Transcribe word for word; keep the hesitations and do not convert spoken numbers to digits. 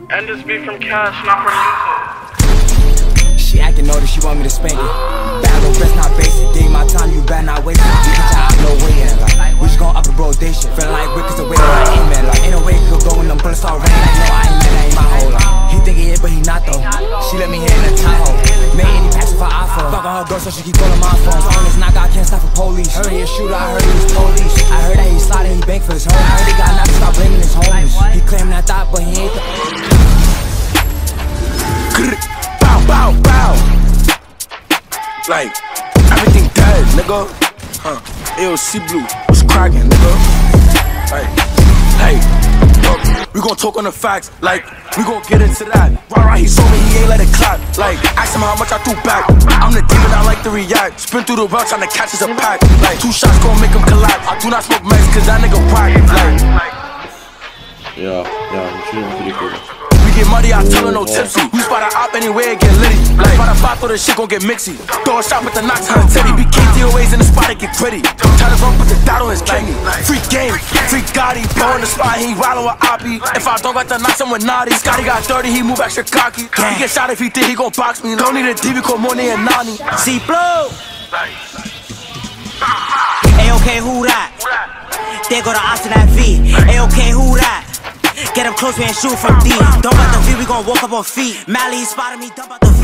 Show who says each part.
Speaker 1: And this be from Cash, not from music.
Speaker 2: She acting naughty, she want me to spank it. Battle best, not basic. Dig my time, you better not waste it. You can try out, no waiting. Like, we just gon' up the rotation. Feelin' like Wickers away, like amen. Like, ain't no way it could go when them bullets start raining. Like, no, I ain't mad, that ain't my whole life. He think he hit, but he not though. She let me hit in a Tahoe. Made any passion for iPhone. Fuck on her girl, so she keep calling my phone. So on this knock, I can't stop for police. Heard he a shooter, I heard he was police. I heard that he slotted, he banked for his home. I heard he got knocked, stop blaming his homies. He claimed that thought, but he ain't the.
Speaker 3: Bow, bow, bow. Like, everything dead, nigga. Huh. A O C Blue, what's cracking, nigga? Like, hey, look, we gon' talk on the facts. Like, we gon' get into that. Right, right, he told me he ain't let it clap. Like, ask him how much I threw back. I'm the demon, I like to react. Spin through the route, tryna catch us a pack. Like, two shots gon' make him collapse. I do not smoke meds, cause that nigga whack. Like,
Speaker 4: yeah, yeah, I'm sure I'm pretty cool.
Speaker 3: get muddy, I tell her no tipsy. We spot a op anywhere, get litty. Like, spot a five, throw the shit gon' get mixy. Throw a shot with the knocks, her titty. B K D O As in the spot, it get gritty. Try to run, put the dot on his kidney. Free game, free Gotti. Blow in the spot, he wildin' with Oppie. If I don't got the knocks, I'm with Naughty. Scotty got thirty, he move extra cocky. He get shot if he think he gon' box me. Don't need a D V, call Monet and Nani.
Speaker 5: See blow. A-OK, who that? There go the odds to that V. A-OK, who that? Get up close, we ain't shoot from D. Don't let the V, we gon' walk up on feet. Mally spotted me, dump out the